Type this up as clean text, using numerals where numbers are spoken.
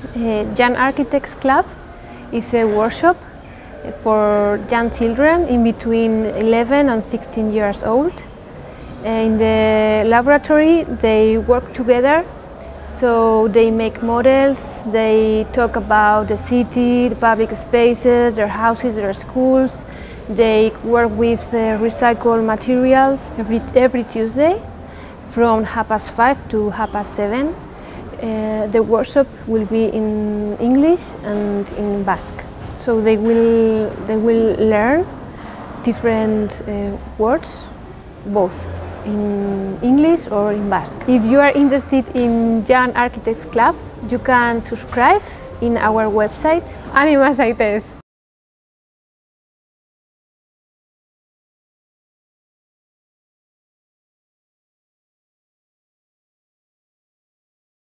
Young Architects Club is a workshop for young children in between 11 and 16 years old. In the laboratory they work together, so they make models, they talk about the city, the public spaces, their houses, their schools. They work with recycled materials every Tuesday from 5:30 to 7:30. The workshop will be in English and in Basque. So they will learn different words, both in English or in Basque. If you are interested in Young Architects Club, you can subscribe in our website. Anima zaitez!